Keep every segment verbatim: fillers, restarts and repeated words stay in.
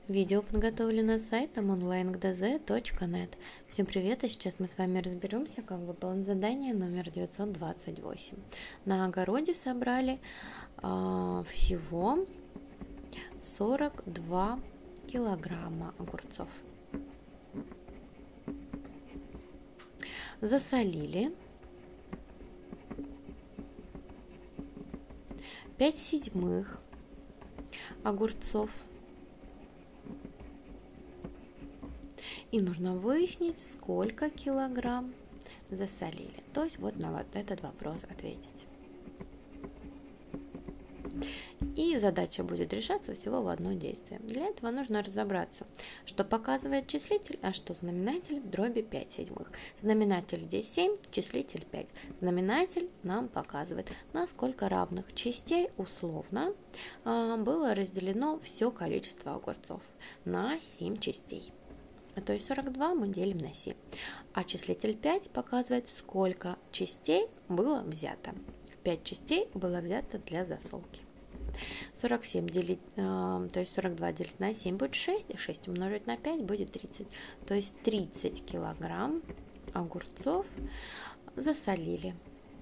Видео подготовлено сайтом онлайн гэ дэ зэ точка нет. Всем привет, и сейчас мы с вами разберемся, как выполнить задание номер девятьсот двадцать восемь. На огороде собрали э, всего сорок два килограмма огурцов. Засолили пять седьмых огурцов. И нужно выяснить, сколько килограмм засолили. То есть вот на вот этот вопрос ответить. И задача будет решаться всего в одно действие. Для этого нужно разобраться, что показывает числитель, а что знаменатель в дроби пять седьмых. Знаменатель здесь семь, числитель пять. Знаменатель нам показывает, на сколько равных частей условно было разделено все количество огурцов. На семь частей. То есть сорок два мы делим на семь. А числитель пять показывает, сколько частей было взято. пять частей было взято для засолки. сорок семь делить, э, то есть сорок два делить на семь будет шесть, и шесть умножить на пять будет тридцать. То есть тридцать килограмм огурцов засолили.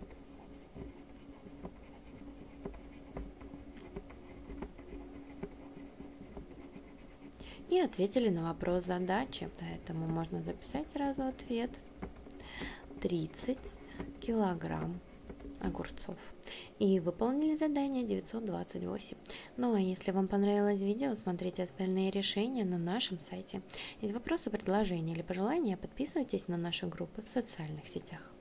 И ответили на вопрос задачи. Поэтому можно записать сразу ответ. тридцать килограмм огурцов. И выполнили задание девятьсот двадцать восемь. Ну а если вам понравилось видео, смотрите остальные решения на нашем сайте. Есть вопросы, предложения или пожелания, подписывайтесь на наши группы в социальных сетях.